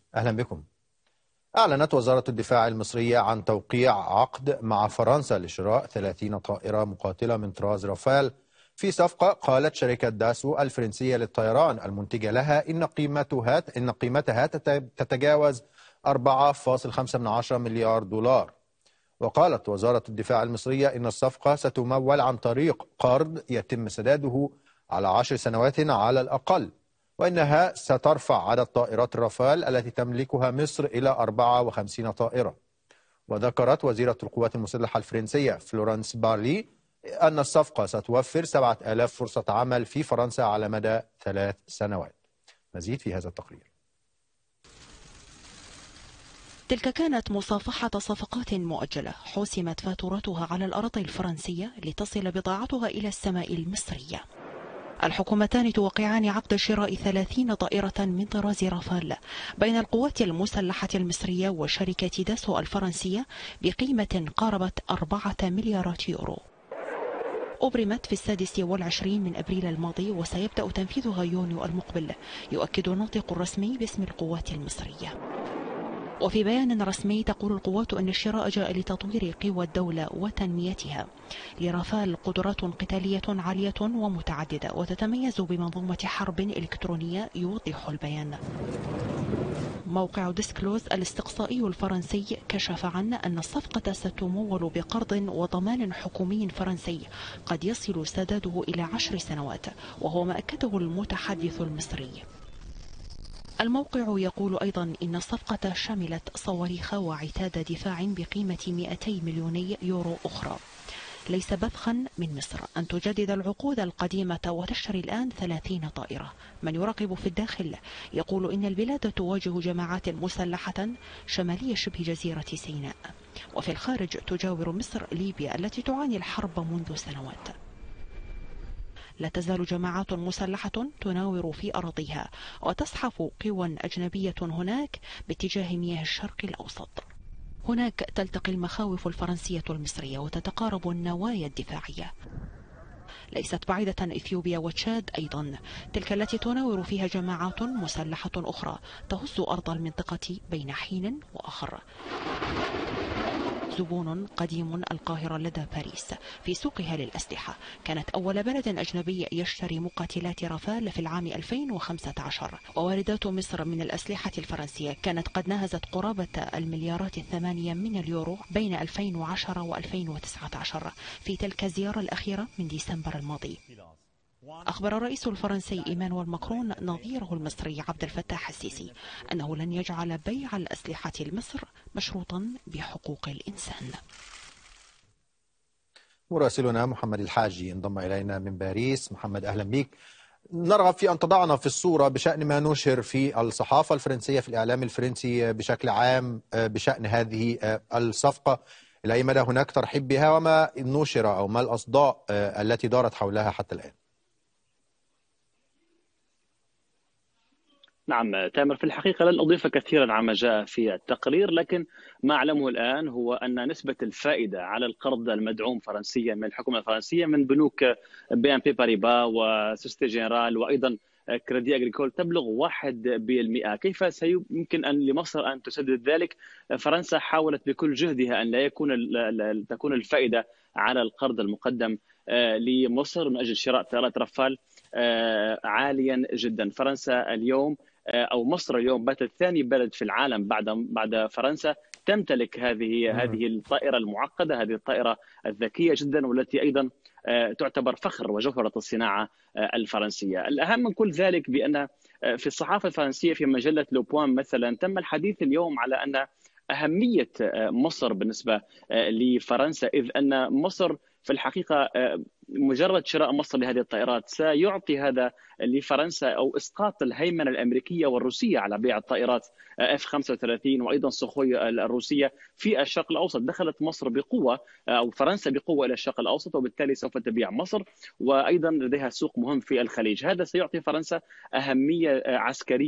أهلا بكم. أعلنت وزارة الدفاع المصرية عن توقيع عقد مع فرنسا لشراء 30 طائرة مقاتلة من طراز رافال في صفقة قالت شركة داسو الفرنسية للطيران المنتجة لها إن قيمتها تتجاوز 4.5 مليار دولار. وقالت وزارة الدفاع المصرية إن الصفقة ستمول عن طريق قرض يتم سداده على 10 سنوات على الأقل، وإنها سترفع عدد طائرات الرافال التي تملكها مصر إلى 54 طائرة. وذكرت وزيرة القوات المسلحة الفرنسية فلورانس بارلي أن الصفقة ستوفر 7000 فرصة عمل في فرنسا على مدى 3 سنوات. مزيد في هذا التقرير. تلك كانت مصافحة صفقات مؤجلة حسمت فاتورتها على الأراضي الفرنسية لتصل بضاعتها إلى السماء المصرية. الحكومتان توقعان عقد شراء 30 طائرة من طراز رافال بين القوات المسلحة المصرية وشركة داسو الفرنسية بقيمة قاربت 4 مليارات يورو. أبرمت في 26 من أبريل الماضي وسيبدأ تنفيذها يونيو المقبل، يؤكد الناطق الرسمي باسم القوات المصرية. وفي بيان رسمي تقول القوات أن الشراء جاء لتطوير قوى الدولة وتنميتها. لرافال قدرات قتالية عالية ومتعددة وتتميز بمنظومة حرب إلكترونية، يوضح البيان. موقع ديسكلوز الاستقصائي الفرنسي كشف عن أن الصفقة ستمول بقرض وضمان حكومي فرنسي قد يصل سداده إلى 10 سنوات، وهو ما أكده المتحدث المصري. الموقع يقول أيضا إن الصفقة شملت صواريخ وعتاد دفاع بقيمة 200 مليون يورو أخرى. ليس بذخا من مصر أن تجدد العقود القديمة وتشتري الآن 30 طائرة. من يراقب في الداخل يقول إن البلاد تواجه جماعات مسلحة شمالية شبه جزيرة سيناء، وفي الخارج تجاور مصر ليبيا التي تعاني الحرب منذ سنوات. لا تزال جماعات مسلحة تناور في أراضيها وتزحف قوى أجنبية هناك باتجاه مياه الشرق الأوسط. هناك تلتقي المخاوف الفرنسية المصرية وتتقارب النوايا الدفاعية. ليست بعيدة إثيوبيا وتشاد أيضا، تلك التي تناور فيها جماعات مسلحة أخرى تهز أرض المنطقة بين حين وآخر. زبون قديم القاهرة لدى باريس في سوقها للأسلحة كانت أول بلد أجنبي يشتري مقاتلات رافال في العام 2015، وواردات مصر من الأسلحة الفرنسية كانت قد ناهزت قرابة المليارات 8 من اليورو بين 2010 و2019 في تلك الزيارة الأخيرة من ديسمبر الماضي. أخبر الرئيس الفرنسي إيمانويل ماكرون نظيره المصري عبد الفتاح السيسي أنه لن يجعل بيع الأسلحة لمصر مشروطا بحقوق الإنسان. مراسلنا محمد الحاجي انضم إلينا من باريس. محمد أهلا بك. نرغب في أن تضعنا في الصورة بشأن ما نشر في الصحافة الفرنسية، في الإعلام الفرنسي بشكل عام، بشأن هذه الصفقة. إلى أي مدى هناك ترحيب بها، وما نشر أو ما الأصداء التي دارت حولها حتى الآن؟ نعم تامر، في الحقيقة لن أضيف كثيرا عما جاء في التقرير، لكن ما أعلمه الآن هو أن نسبة الفائدة على القرض المدعوم فرنسيا من الحكومة الفرنسية من بنوك بي ام بي باريبا وسوسيتي جنرال وأيضا كريدي أغريكول تبلغ 1%. كيف سيمكن أن لمصر أن تسدد ذلك؟ فرنسا حاولت بكل جهدها أن لا تكون الفائدة على القرض المقدم لمصر من أجل شراء طائرات رافال عاليا جدا. فرنسا اليوم أو مصر اليوم باتت ثاني بلد في العالم بعد فرنسا تمتلك هذه الطائرة المعقدة، هذه الطائرة الذكية جدا، والتي أيضا تعتبر فخر وجوهرة الصناعة الفرنسية. الأهم من كل ذلك بأن في الصحافة الفرنسية في مجلة لو بوان مثلا تم الحديث اليوم على أن أهمية مصر بالنسبة لفرنسا، إذ أن مصر في الحقيقة مجرد شراء مصر لهذه الطائرات سيعطي هذا لفرنسا أو إسقاط الهيمنة الأمريكية والروسية على بيع الطائرات F-35 وأيضا سخوي الروسية في الشرق الأوسط. دخلت مصر بقوة أو فرنسا بقوة إلى الشرق الأوسط، وبالتالي سوف تبيع مصر، وأيضا لديها سوق مهم في الخليج. هذا سيعطي فرنسا أهمية عسكرية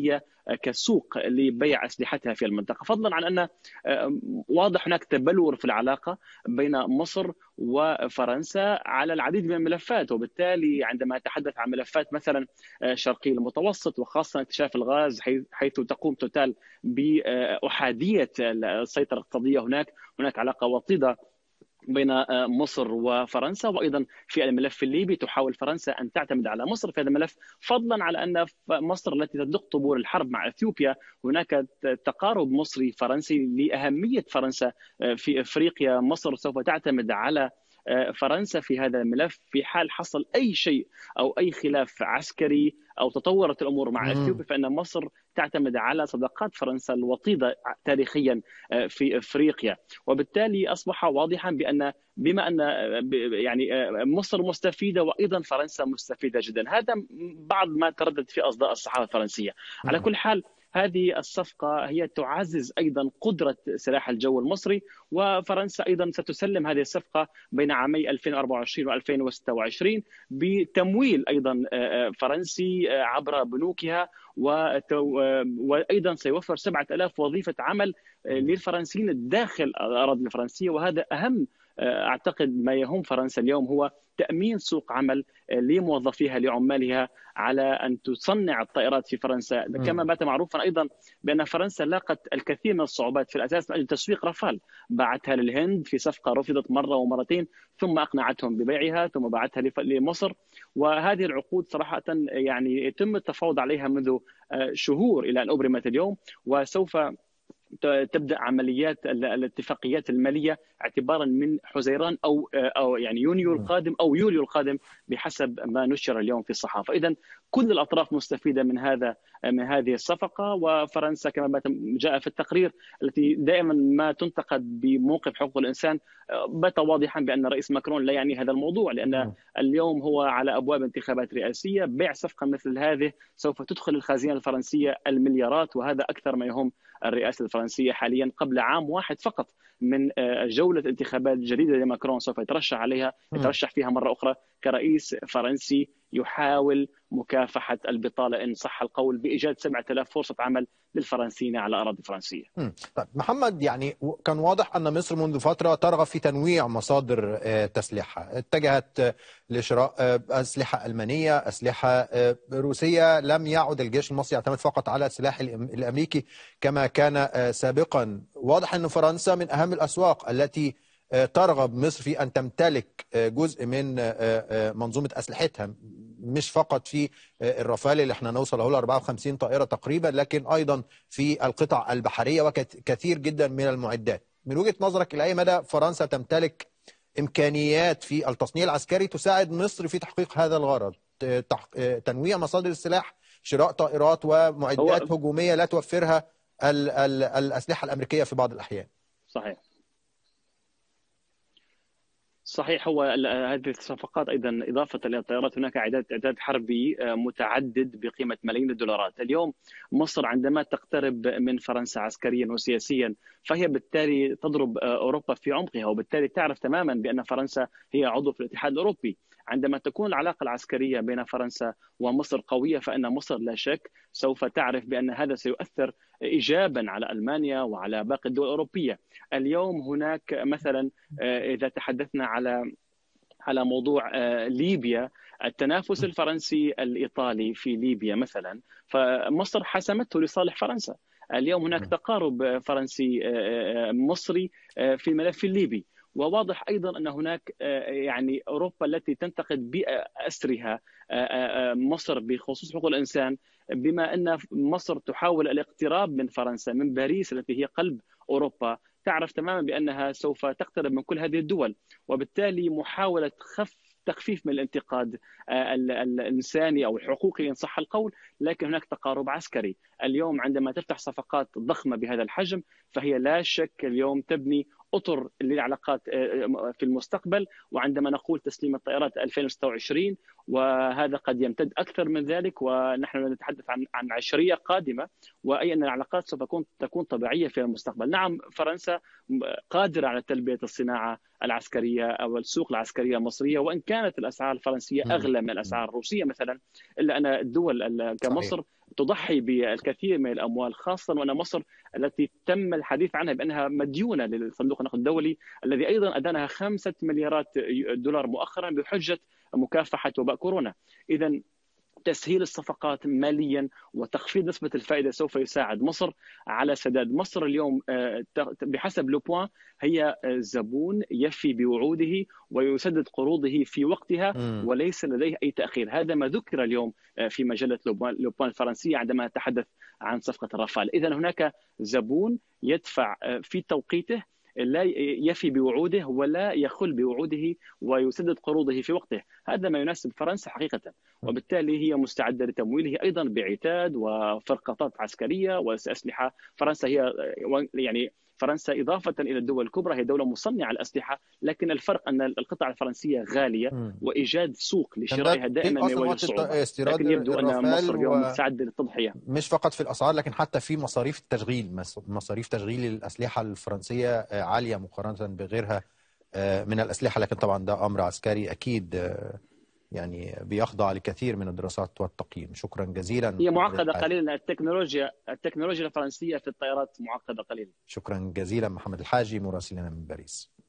كسوق لبيع أسلحتها في المنطقة، فضلا عن أن واضح هناك تبلور في العلاقة بين مصر وفرنسا على العديد من الملفات. وبالتالي عندما نتحدث عن ملفات مثلا شرقي المتوسط وخاصة اكتشاف الغاز، حيث تقوم توتال بأحادية السيطرة الاقتصادية هناك علاقة وطيدة بين مصر وفرنسا. وايضا في الملف الليبي تحاول فرنسا ان تعتمد على مصر في هذا الملف، فضلا على ان مصر التي تدق طبول الحرب مع اثيوبيا هناك تقارب مصري فرنسي لاهميه فرنسا في افريقيا. مصر سوف تعتمد على فرنسا في هذا الملف في حال حصل اي شيء او اي خلاف عسكري او تطورت الامور مع اثيوبيا، فان مصر تعتمد على صداقات فرنسا الوطيده تاريخيا في افريقيا. وبالتالي اصبح واضحا بما ان يعني مصر مستفيده وايضا فرنسا مستفيده جدا. هذا بعض ما تردد في اصداء الصحافه الفرنسيه. على كل حال هذه الصفقة هي تعزز أيضا قدرة سلاح الجو المصري، وفرنسا أيضا ستسلم هذه الصفقة بين عامي 2024 و2026 بتمويل أيضا فرنسي عبر بنوكها، وأيضا سيوفر 7000 وظيفة عمل للفرنسيين داخل الأراضي الفرنسية. وهذا أهم أعتقد ما يهم فرنسا اليوم، هو تأمين سوق عمل لموظفيها لعمالها على أن تصنع الطائرات في فرنسا. كما بات معروفا أيضا بأن فرنسا لاقت الكثير من الصعوبات في الأساس من أجل تسويق رافال، باعتها للهند في صفقة رفضت مرة ومرتين، ثم أقنعتهم ببيعها، ثم باعتها لمصر. وهذه العقود صراحة يعني يتم التفاوض عليها منذ شهور إلى أن أبرمت اليوم، وسوف تبدا عمليات الاتفاقيات الماليه اعتبارا من حزيران او يعني يونيو القادم او يوليو القادم بحسب ما نشر اليوم في الصحافه. اذا كل الاطراف مستفيده من هذه الصفقه. وفرنسا كما جاء في التقرير التي دائما ما تنتقد بموقف حقوق الانسان، بات واضحا بان الرئيس ماكرون لا يعني هذا الموضوع، لان اليوم هو على ابواب انتخابات رئاسيه. بيع صفقه مثل هذه سوف تدخل الخزينه الفرنسيه المليارات، وهذا اكثر ما يهم الرئاسه الفرنسيه حاليا قبل عام واحد فقط من جوله انتخابات جديده لماكرون سوف يترشح فيها مره اخرى كرئيس فرنسي يحاول مكافحه البطاله ان صح القول بايجاد 7000 فرصه عمل للفرنسيين على اراضي فرنسيه. طيب محمد، يعني كان واضح ان مصر منذ فتره ترغب في تنويع مصادر تسليحها، اتجهت لشراء اسلحه المانيه، اسلحه روسيه. لم يعد الجيش المصري يعتمد فقط على السلاح الامريكي كما كان سابقا. واضح ان فرنسا من اهم الاسواق التي ترغب مصر في ان تمتلك جزء من منظومه اسلحتها، مش فقط في الرافال اللي احنا نوصل له 54 طائره تقريبا، لكن ايضا في القطع البحريه وكثير جدا من المعدات. من وجهه نظرك الى اي مدى فرنسا تمتلك امكانيات في التصنيع العسكري تساعد مصر في تحقيق هذا الغرض، تنويع مصادر السلاح، شراء طائرات ومعدات هجوميه لا توفرها الاسلحه الامريكيه في بعض الاحيان؟ صحيح. هو هذه الصفقات ايضا اضافه الى الطائرات هناك اعداد حربي متعدد بقيمه ملايين الدولارات. اليوم مصر عندما تقترب من فرنسا عسكريا وسياسيا فهي بالتالي تضرب اوروبا في عمقها، وبالتالي تعرف تماما بان فرنسا هي عضو في الاتحاد الاوروبي. عندما تكون العلاقه العسكريه بين فرنسا ومصر قويه فان مصر لا شك سوف تعرف بان هذا سيؤثر ايجابا على المانيا وعلى باقي الدول الاوروبيه. اليوم هناك مثلا اذا تحدثنا على موضوع ليبيا، التنافس الفرنسي الايطالي في ليبيا مثلا، فمصر حسمته لصالح فرنسا. اليوم هناك تقارب فرنسي مصري في الملف الليبي. وواضح ايضا ان هناك يعني اوروبا التي تنتقد باسرها مصر بخصوص حقوق الانسان، بما ان مصر تحاول الاقتراب من فرنسا من باريس التي هي قلب اوروبا، تعرف تماما بانها سوف تقترب من كل هذه الدول، وبالتالي محاوله تخفيف من الانتقاد الانساني او الحقوقي ان صح القول، لكن هناك تقارب عسكري. اليوم عندما تفتح صفقات ضخمه بهذا الحجم فهي لا شك اليوم تبني اطر للعلاقات في المستقبل. وعندما نقول تسليم الطائرات 2026 وهذا قد يمتد أكثر من ذلك، ونحن نتحدث عن عشرية قادمة، وأي أن العلاقات سوف تكون طبيعية في المستقبل. نعم، فرنسا قادرة على تلبية الصناعة العسكرية أو السوق العسكرية المصرية، وإن كانت الأسعار الفرنسية أغلى من الأسعار الروسية مثلا، إلا أن الدول كمصر تضحي بالكثير من الأموال، خاصة وأن مصر التي تم الحديث عنها بأنها مديونة للصندوق النقد الدولي الذي أيضا أدانها 5 مليارات دولار مؤخرا بحجة مكافحة وباء كورونا. إذا تسهيل الصفقات ماليا وتخفيض نسبة الفائدة سوف يساعد مصر على سداد. مصر اليوم بحسب لو بوين هي زبون يفي بوعوده ويسدد قروضه في وقتها وليس لديه أي تأخير. هذا ما ذكر اليوم في مجلة لو بوين الفرنسية عندما تحدث عن صفقة رافال. إذا هناك زبون يدفع في توقيته، لا يفي بوعوده ولا يخل بوعوده ويسدد قروضه في وقته. هذا ما يناسب فرنسا حقيقة، وبالتالي هي مستعدة لتمويله أيضا بعتاد وفرقاطات عسكرية وأسلحة. فرنسا هي فرنسا إضافة إلى الدول الكبرى هي دولة مصنعة الأسلحة، لكن الفرق أن القطع الفرنسية غالية وإيجاد سوق لشرائها دائما يواجه صعوبة، لكن يبدو أن مصر اليوم مستعدة للتضحية، مش فقط في الأسعار لكن حتى في مصاريف التشغيل. مصاريف تشغيل الأسلحة الفرنسية عالية مقارنة بغيرها من الأسلحة، لكن طبعا ده أمر عسكري أكيد يعني بيخضع لكثير من الدراسات والتقييم. شكرا جزيلا. هي معقدة قليلا، التكنولوجيا الفرنسية في الطائرات معقدة قليلا. شكرا جزيلا محمد الحاجي مراسلنا من باريس.